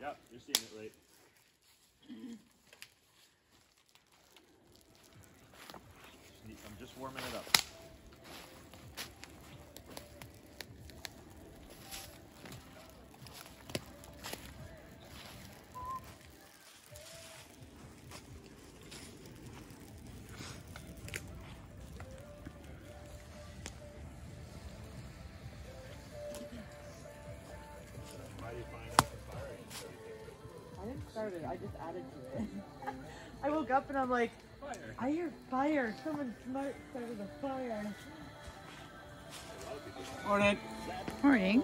Yep, you're seeing it right. I'm just warming it up. I didn't start it, I just added to it. I woke up and I'm like, fire. I hear fire. Someone smart started a fire. Morning. Morning.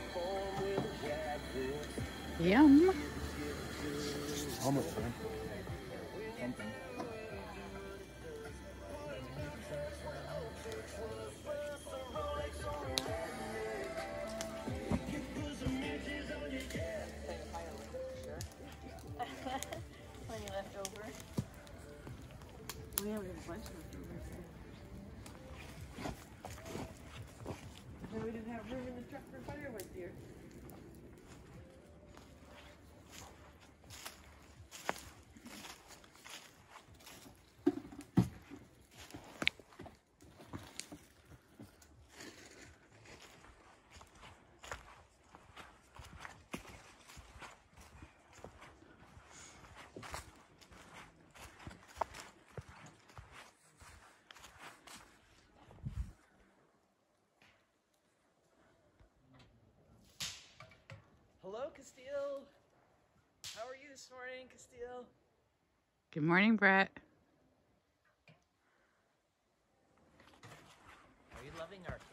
Yum. Almost done. Something. Plenty left over. We have a bunch left over. So we didn't have room in the truck for firewood, dear. Hello, Castile. How are you this morning, Castile? Good morning, Brett. Are you loving our